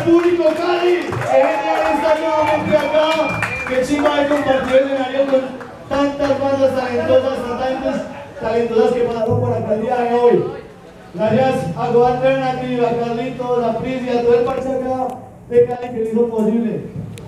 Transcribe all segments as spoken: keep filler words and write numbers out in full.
público Cali, que genial estar nuevamente acá, que chimba de compartir el escenario con tantas bandas talentosas, tantas talentosas que pasaron por acá el día de hoy. Gracias a Go Alternative, a Carlitos, a Pris y a todo el parche acá de Cali que lo hizo posible.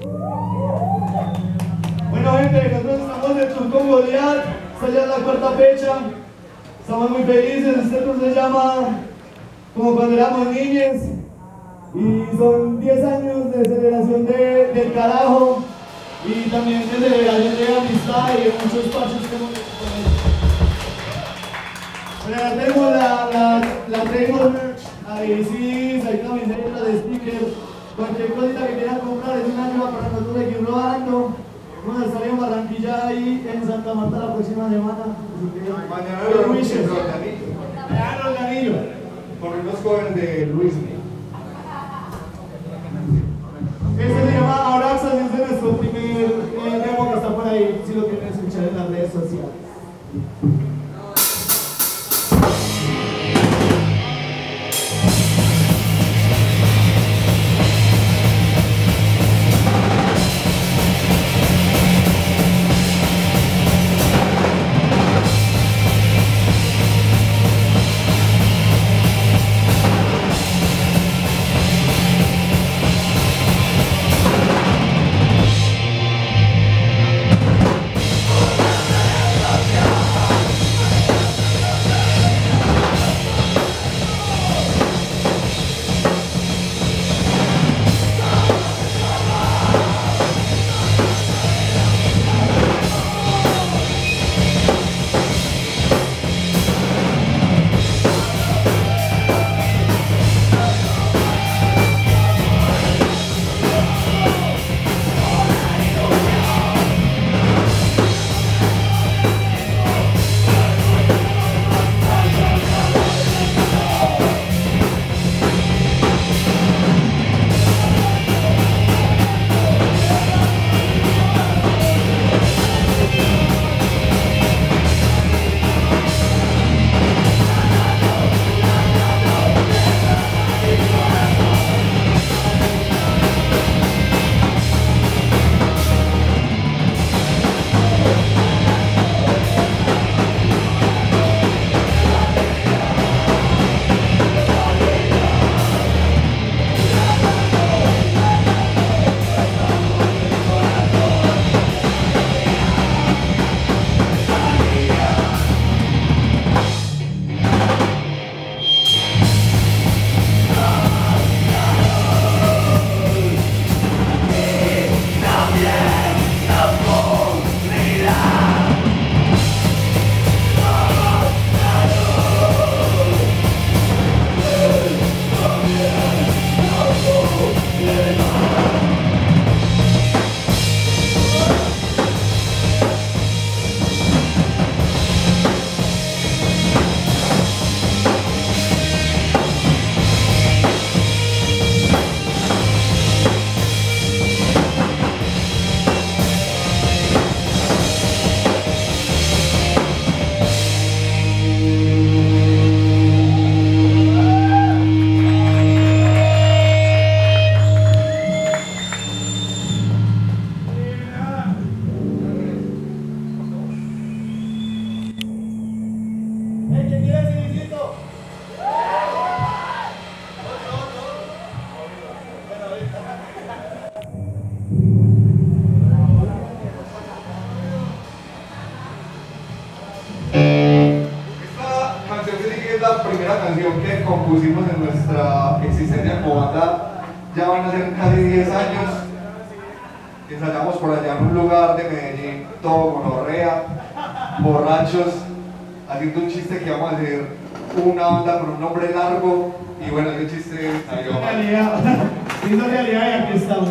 Bueno gente, nosotros estamos en Tour con Goliat, esta ya es la cuarta fecha, estamos muy felices, este tour se llama Como Cuando Éramos Niños y son diez años de celebración de, del carajo y también de celebración de amistad y de muchos parches que hemos hecho con ellos. Bueno, ya tenemos la, la, la tenemos ahí sí, hay camisetas de stickers, cualquier cosita que quieran comprar es una ayuda para nosotros seguir rodando. Vamos a estar en Barranquilla ahí en Santa Marta la próxima semana. Mañana lo vemos en Organillo. Mañana Organillo. Con unos covers de Luis. Este se llama Abraxas, es de nuestro primer eh, demo que está por ahí, si lo quieren escuchar en las redes sociales. La primera canción que compusimos en nuestra existencia como banda, ya van a ser casi diez años. Ensayamos por allá en un lugar de Medellín, todo gonorrea, borrachos, haciendo un chiste que íbamos a hacer una banda con un nombre largo, y bueno, ese chiste salió mal. Realidad, hizo realidad y aquí estamos.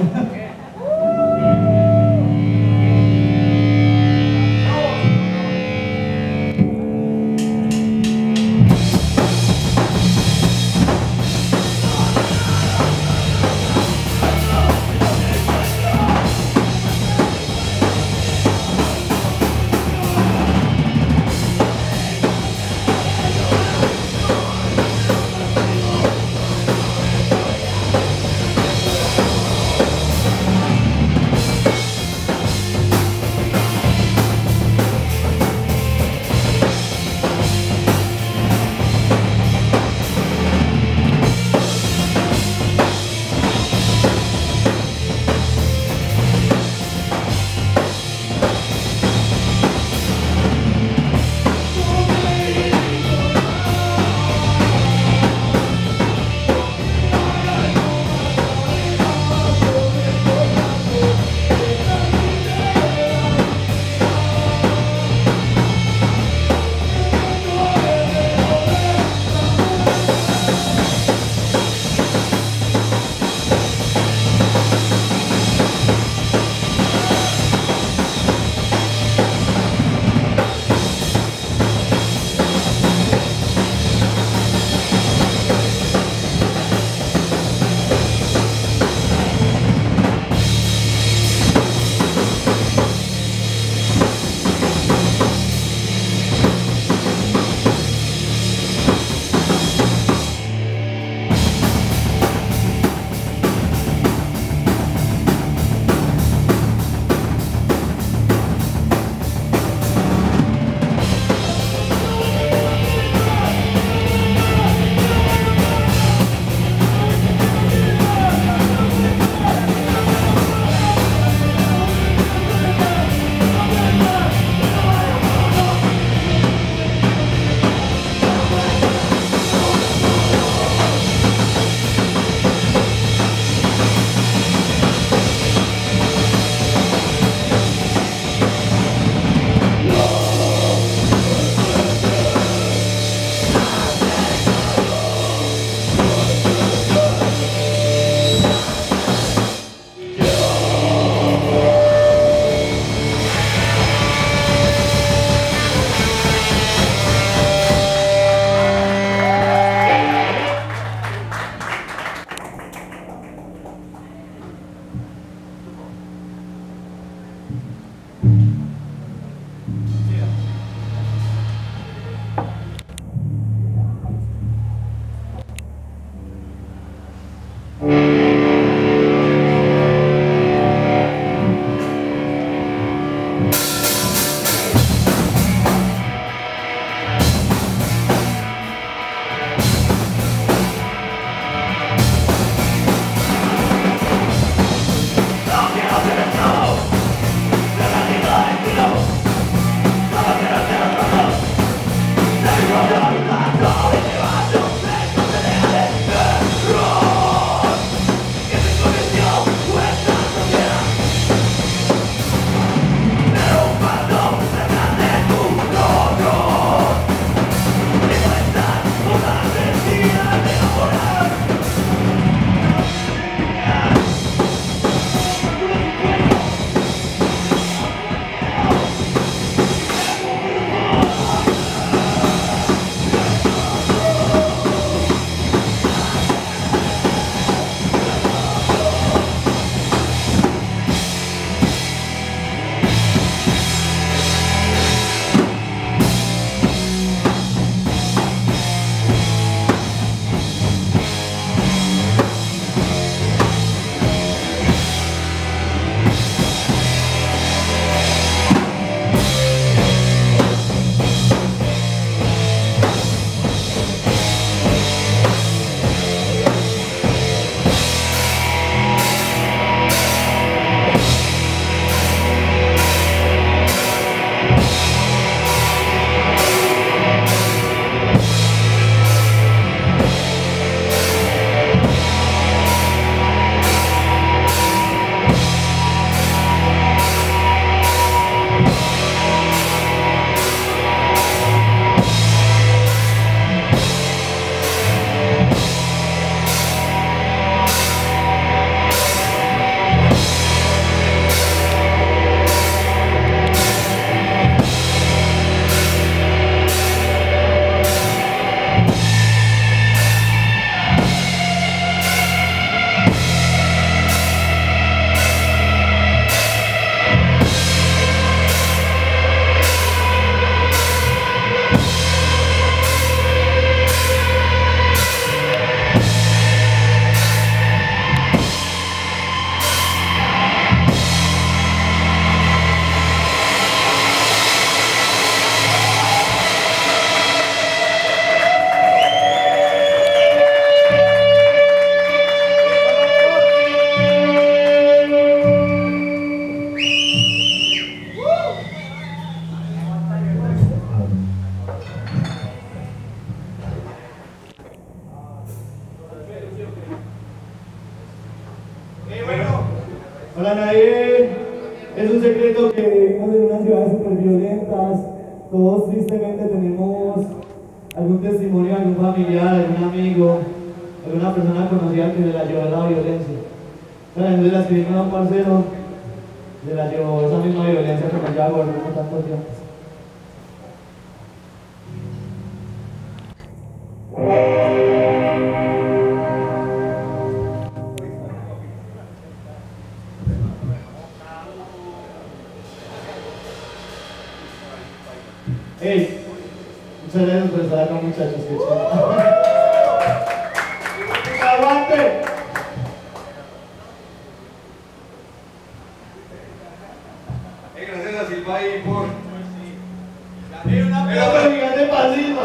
Para nadie es un secreto que vivimos en unas ciudades súper violentas. Todos tristemente tenemos algún testimonio, algún familiar, algún amigo, alguna persona conocida que se la llevó a la violencia. Entonces la escribimos a un parcero, se la llevó esa misma violencia que nos lleva a volver por tanto tiempo. Hey, muchas gracias por estar acá, muchachos. Qué chido. ¡Aguante! Eh, gracias a Silva ahí por. Mira una pelota gigante para Silva.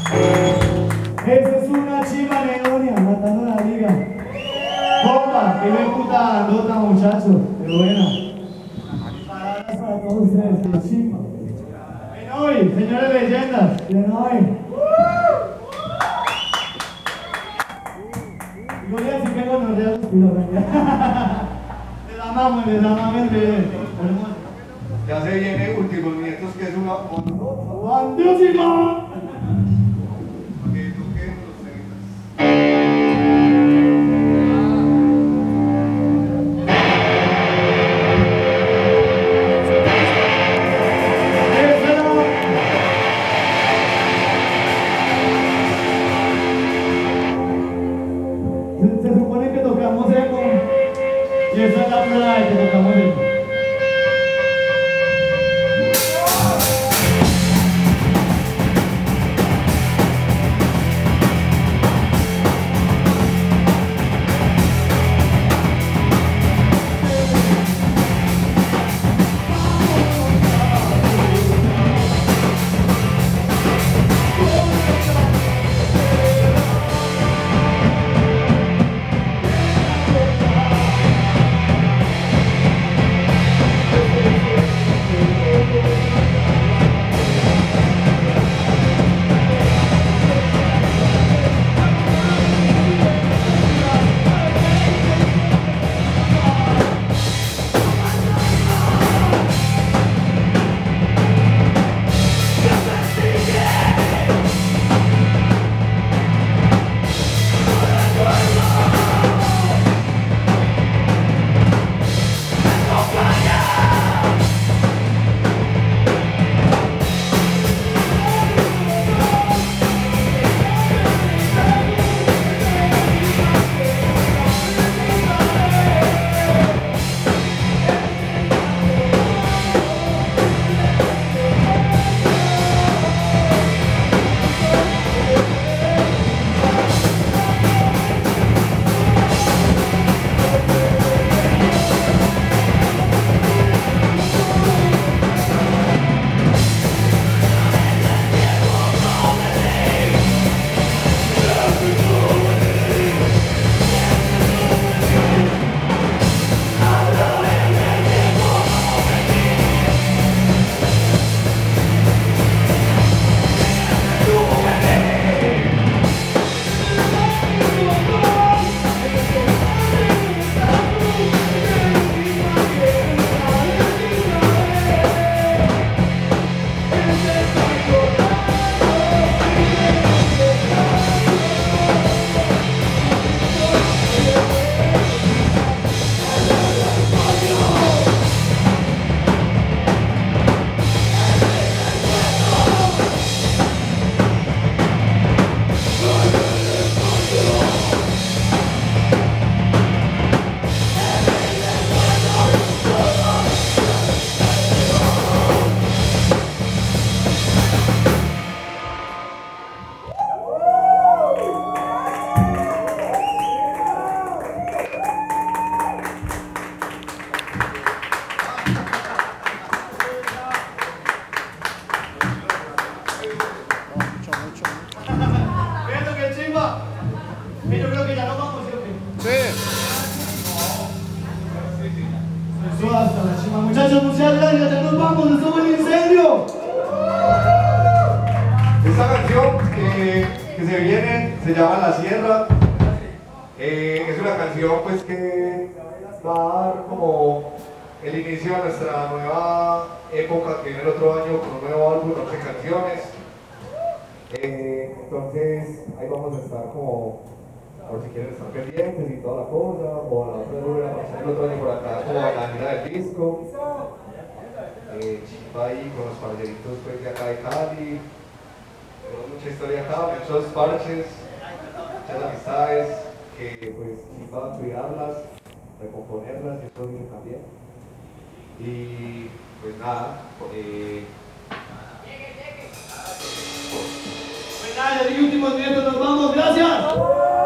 Esa es una chiva neonia, matando la liga. Bomba, que me puta nota, muchachos. Qué buena. Palabras para todos ustedes, qué chiva. Hoy, señores leyendas, de hoy. Yo voy a decir que con los dedos y los les amamos, les amamos, hermoso. Ya se viene Últimos Nietos, que es una ¡Bandiosima! que toquen los temitas. Se supone que tocamos eco y esa es la prueba de que tocamos eco. Que yo creo que ya no vamos, ¿sí o qué? Sí. Eso hasta la chima. Muchachos, muchas gracias, ya nos vamos, estamos en el incendio. Esta canción que, que se viene se llama La Sierra. Eh, es una canción pues que va a dar como el inicio a nuestra nueva época que viene el otro año con un nuevo álbum, once canciones. Eh, entonces ahí vamos a estar como, por si quieren estar pendientes y toda la cosa, o a la otra vez a pasar el otro año por acá como a la gira del disco. Eh, Chipa ahí con los parceritos pues de acá de Cali. Tenemos mucha historia acá, muchos parches, muchas amistades, que pues Chipa va a cuidarlas, recomponerlas, y eso viene también. Y pues nada, eh, Pues nada, ya de últimos minutos nos vamos, gracias.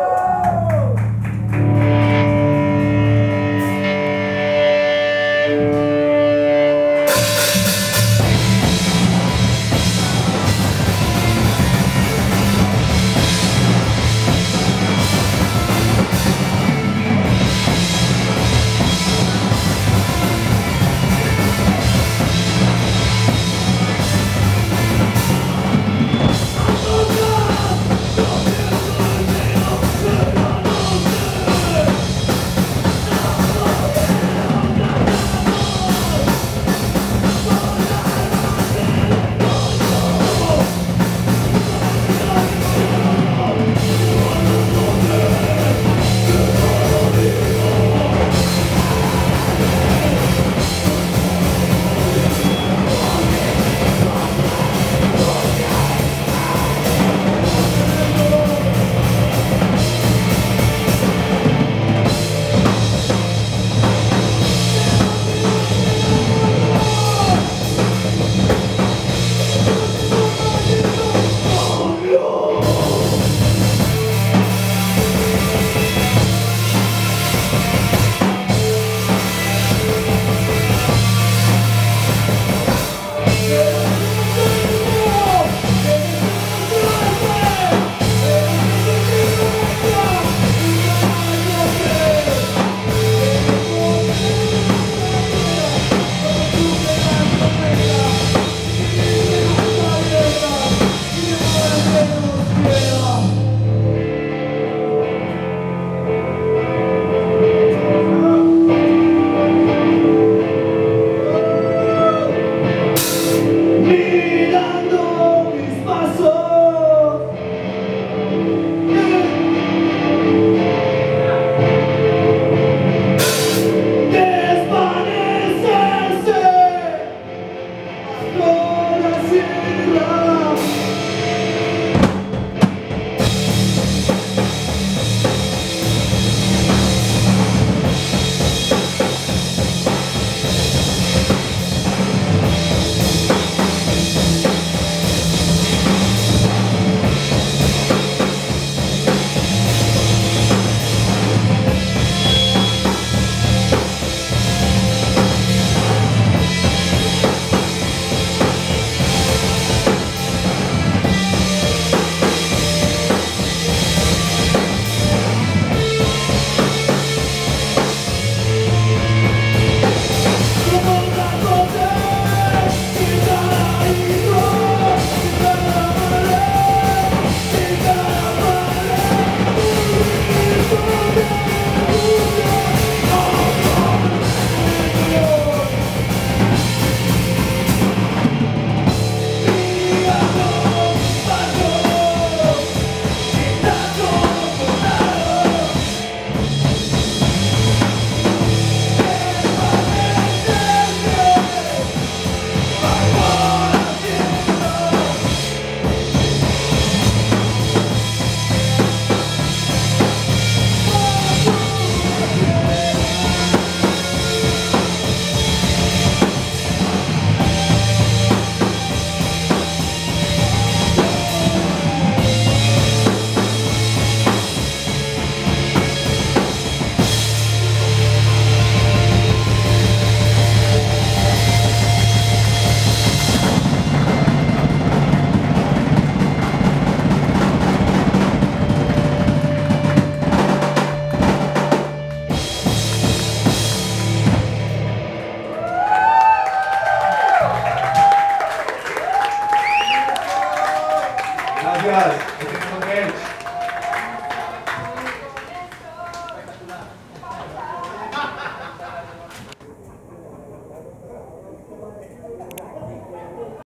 Gracias.